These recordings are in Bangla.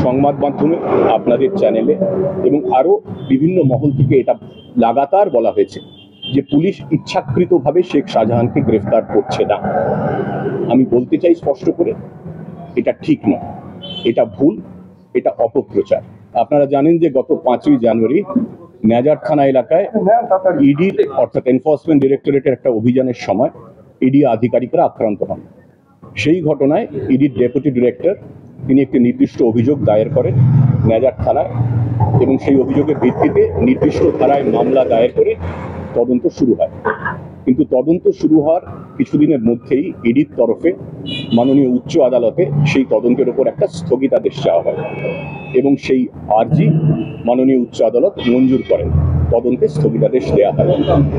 সংবাদ মাধ্যমে, আপনাদের চ্যানেলে এবং আরো বিভিন্ন মহল থেকে এটা লাগাতার বলা হয়েছে যে পুলিশ ইচ্ছাকৃতভাবে শেখ শাহজাহানকে গ্রেফতার করছে না। আমি বলতে চাই স্পষ্ট করে, এটা ঠিক নয়, এটা ভুল, এটা অপপ্রচার। আপনারা জানেন যে গত 5ই জানুয়ারি নেজার থানা এলাকায় ইডির অর্থাৎ এনফোর্সমেন্ট ডিরেক্টরেটের একটা অভিযানের সময় ইডি আধিকারিকরা আক্রান্ত হন। সেই ঘটনায় ইডির ডেপুটি ডিরেক্টর তিনি একটি নির্দিষ্ট অভিযোগ দায়ের করেন নেজার থানায় এবং সেই অভিযোগের ভিত্তিতে নির্দিষ্ট ধারায় মামলা দায়ের করে তদন্ত শুরু হয়। কিন্তু তদন্ত শুরু হওয়ার কিছুদিনের মধ্যেই ইডির তরফে মাননীয় উচ্চ আদালতে সেই তদন্তের উপর একটা স্থগিতাদেশ চাওয়া হয় এবং সেই আর্জি মাননীয় উচ্চ আদালত মঞ্জুর করেন, তদন্তে স্থগিতাদেশ দেওয়া হয়।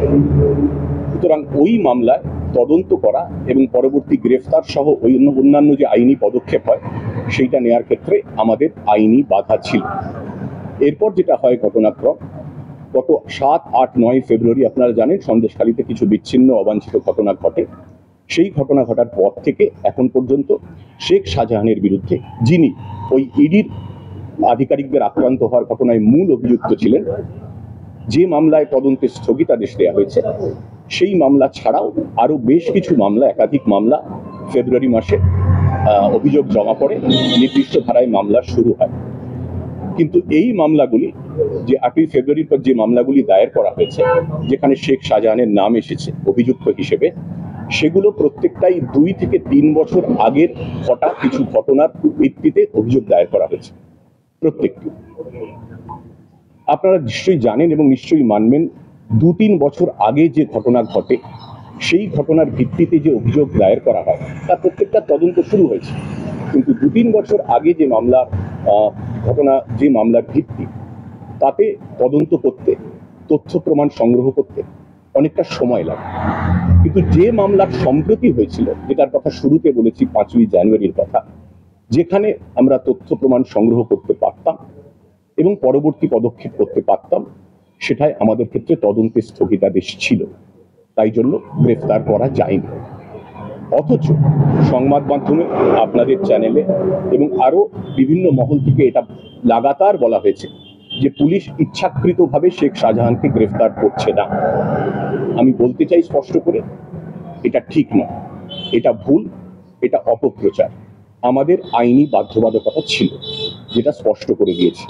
সুতরাং ওই মামলায় তদন্ত করা এবং পরবর্তী গ্রেফতার সহ অন্যান্য যে আইনি পদক্ষেপ হয় সেইটা নেওয়ার ক্ষেত্রে আমাদের আইনি বাধা ছিল। এরপর যেটা হয় ঘটনাক্রম, গত 7, 8, 9 ফেব্রুয়ারি আপনারা জানেন সন্দেশখালীতে কিছু বিচ্ছিন্ন অবাঞ্ছিত ঘটনা ঘটে। সেই ঘটনা ঘটার পর থেকে এখন পর্যন্ত শেখ শাহজাহানের বিরুদ্ধে, যিনি ওই ইডির আধিকারিকদের আক্রান্ত হওয়ার ঘটনায় মূল অভিযুক্ত ছিলেন, যে মামলায় তদন্তে স্থগিতাদেশ দেওয়া হয়েছে সেই মামলা ছাড়াও আরো বেশ কিছু মামলা, একাধিক মামলা ফেব্রুয়ারি মাসে অভিযোগ জমা পড়ে, নির্দিষ্ট ধারায় মামলা শুরু হয়। কিন্তু এই মামলাগুলি, যে 8ই ফেব্রুয়ারির পর যে মামলাগুলি দায়ের করা হয়েছে যেখানে শেখ শাহজাহানের নাম এসেছে অভিযুক্ত হিসেবে, সেগুলো প্রত্যেকটাই 2 থেকে 3 বছর আগের ঘটা কিছু ঘটনার ভিত্তিতে অভিযোগ দায়ের করা হয়েছে। প্রত্যেকটি আপনারা নিশ্চয়ই জানেন এবং নিশ্চয়ই মানবেন, 2-3 বছর আগে যে ঘটনা ঘটে সেই ঘটনার ভিত্তিতে যে অভিযোগ দায়ের করা হয় তার প্রত্যেকটা তদন্ত শুরু হয়েছে। কিন্তু 2-3 বছর আগে যে মামলা ঘটনা, যে মামলার ভিত্তি, তাতে তদন্ত করতে, তথ্য প্রমাণ সংগ্রহ করতে অনেকটা সময় লাগে। কিন্তু যে মামলার সম্প্রতি হয়েছিল, যেটার কথা শুরুতে বলেছি 5ই জানুয়ারির কথা, যেখানে আমরা তথ্য প্রমাণ সংগ্রহ করতে পারতাম এবং পরবর্তী পদক্ষেপ করতে পারতাম, সেটাই আমাদের ক্ষেত্রে তদন্তের স্থগিতাদেশ ছিল, তাই জন্য গ্রেফতার করা যায়নি। অথচ সংবাদ মাধ্যমে, আপনাদের চ্যানেলে এবং আরো বিভিন্ন মহল থেকে এটা লাগাতার বলা হয়েছে যে পুলিশ ইচ্ছাকৃতভাবে শেখ শাহজাহানকে গ্রেফতার করছে না। আমি বলতে চাই স্পষ্ট করে, এটা ঠিক নয়, এটা ভুল, এটা অপপ্রচার। আমাদের আইনি বাধ্যবাধকতা ছিল, যেটা স্পষ্ট করে দিয়েছে।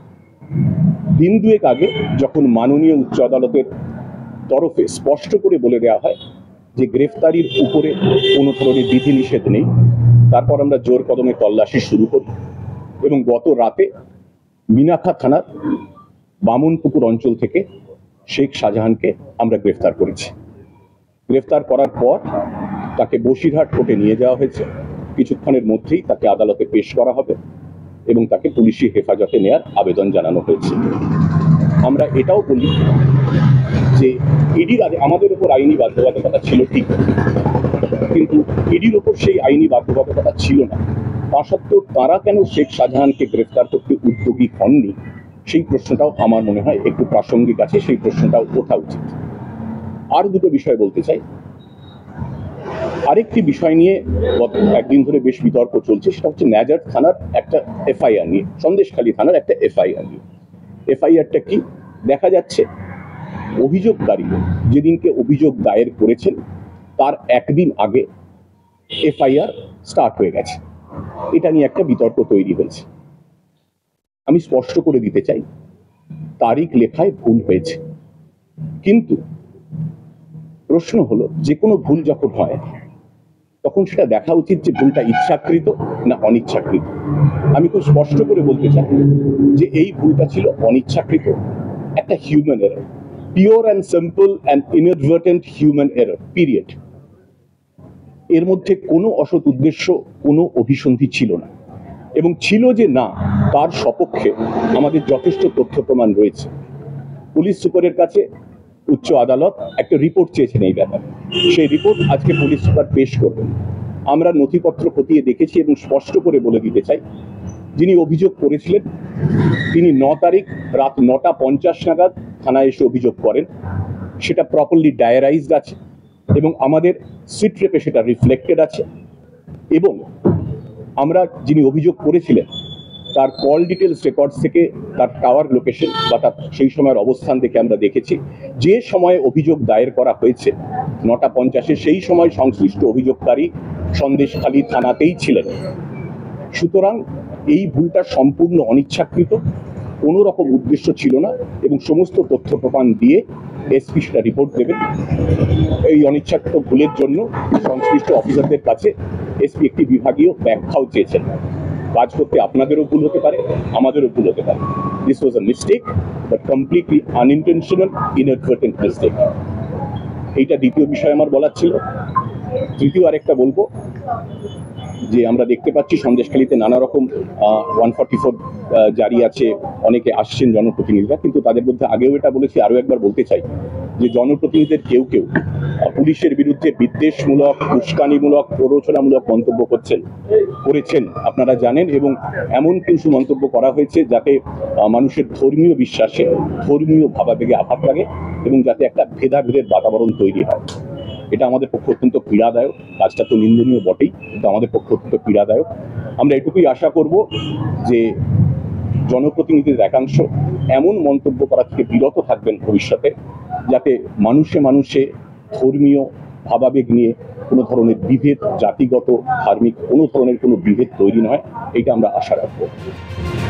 দিন দুয়েক আগে যখন মাননীয় উচ্চ আদালতের তরফে স্পষ্ট করে বলে দেওয়া হয় যে গ্রেফতারির উপরে কোনো ধরনের বিধিনিষেধ নেই, তারপর আমরা জোর কদমে তল্লাশি শুরু করি এবং গত রাতে মিনাখা থানার বামনপুকুর অঞ্চল থেকে শেখ শাহজাহানকে আমরা গ্রেফতার করেছি। গ্রেফতার করার পর তাকে বসিরহাট কোর্টে নিয়ে যাওয়া হয়েছে। কিছুক্ষণের মধ্যেই তাকে আদালতে পেশ করা হবে এবং তাকে পুলিশি হেফাজতে নেয়ার আবেদন জানানো হয়েছে। আমরা এটাও বলি যে ইডির আমাদের উপর আইনি বাধ্যবাধকতা ছিল ঠিক, কিন্তু ইডির উপর সেই আইনি বাধ্যবাধকতা ছিল না। তা সত্ত্বেও তারা কেন শেখ শাহজাহানকে গ্রেফতার করতে উদ্যোগী হননি, সেই প্রশ্নটাও আমার মনে হয় একটু প্রাসঙ্গিক আছে, সেই প্রশ্নটাও ওঠা উচিত। আর দুটো বিষয় বলতে চাই। আরেকটি বিষয় নিয়ে গত একদিন ধরে বেশ বিতর্ক চলছে, সেটা হচ্ছে নেজার থানার একটা এফআইআর নিয়ে, সন্দেশখালী থানার একটা এফআইআর নিয়ে। এফআইআরটা কি? দেখা যাচ্ছে অভিযোগকারী যেদিনকে অভিযোগ দায়ের করেছেন তার একদিন আগে এফআইআর স্টার্ট হয়ে গেছে। এটা নিয়ে একটা বিতর্ক তৈরি হয়েছে। আমি স্পষ্ট করে দিতে চাই, তারিখ লেখায় ভুল হয়েছে, কিন্তু প্রশ্ন হলো যে কোনো ভুল যখন হয় তখন সেটা দেখা উচিত যে ভুলটা ইচ্ছাকৃত না অনিচ্ছাকৃত। আমি খুব স্পষ্ট করে বলতে চাই যে এই ভুলটা ছিল অনিচ্ছাকৃত, একটা human error, pure and simple and inadvertent human error, period. এর মধ্যে কোনো অসৎ উদ্দেশ্য, কোনো অভিসন্ধি ছিল না, এবং ছিল যে না তার সপক্ষে আমাদের যথেষ্ট তথ্য প্রমাণ রয়েছে। পুলিশ সুপারের কাছে উচ্চ আদালত একটা রিপোর্ট চেয়েছেন এই ব্যাপারে, সেই রিপোর্ট আজকে পুলিশ সুপার পেশ করবেন। আমরা নথিপত্র খতিয়ে দেখেছি এবং স্পষ্ট করে বলে দিতে চাই, যিনি অভিযোগ করেছিলেন তিনি 9 তারিখ রাত 9:50 নাগাদ থানায় এসে অভিযোগ করেন। সেটা প্রপারলি ডায়ারাইজড আছে এবং আমাদের সিট রেপে সেটা রিফ্লেক্টেড আছে, এবং আমরা যিনি অভিযোগ করেছিলেন তার কল ডিটেলস রেকর্ডস থেকে তার টাওয়ার লোকেশন বা তার সেই সময়ের অবস্থান দেখে আমরা দেখেছি যে সময়ে অভিযোগ দায়ের করা হয়েছে 9:50 সেই সময় সংশ্লিষ্ট অভিযোগকারী সন্দেশখালী থানাতেই ছিলেন। সুতরাং এই ভুলটা সম্পূর্ণ অনিচ্ছাকৃত, কোনো রকম উদ্দেশ্য ছিল না এবং সমস্ত তথ্য প্রমাণ দিয়ে এসপি সেটা রিপোর্ট দেবেন। এই অনিচ্ছাকৃত ভুলের জন্য সংশ্লিষ্ট অফিসারদের কাছে এসপি একটি বিভাগীয় ব্যাখ্যাও চেয়েছেন। কাজ করতে আপনাদেরও ভুল হতে পারে, আমাদেরও ভুল হতে পারে। This was a mistake, but completely unintentional, inadvertent mistake. এইটা দ্বিতীয় বিষয় আমার বলার ছিল। তৃতীয় আরেকটা বলবো যে আমরা দেখতে পাচ্ছি সন্দেশখালীতে নানা রকম 144 জারি আছে, অনেকে আসছেন জনপ্রতিনিধিরা, কিন্তু তাদের মধ্যে আগেও এটা বলেছি, আরও একবার বলতে চাই যে জনপ্রতিনিধিদের কেউ কেউ পুলিশের বিরুদ্ধে বিদ্বেষমূলক, উস্কানিমূলক, প্ররোচনামূলক মন্তব্য করেছেন আপনারা জানেন, এবং এমন কিছু মন্তব্য করা হয়েছে যাতে মানুষের ধর্মীয় বিশ্বাসে, ধর্মীয় ভাবাবেগে আঘাত লাগে এবং যাতে একটা ভেদাভেদের বাতাবরণ তৈরি হয়। এটা আমাদের পক্ষে অত্যন্ত পীড়াদায়ক। কাজটা তো নিন্দনীয় বটেই, কিন্তু আমাদের পক্ষে অত্যন্ত পীড়াদায়ক। আমরা এটুকুই আশা করব যে জনপ্রতিনিধিদের একাংশ এমন মন্তব্য করা থেকে বিরত থাকবেন ভবিষ্যতে, যাতে মানুষে মানুষে ধর্মীয় ভাবাবেগ নিয়ে কোনো ধরনের বিভেদ, জাতিগত ধার্মিক কোনো ধরনের কোনো বিভেদ তৈরি নয়, এটা আমরা আশা রাখবো।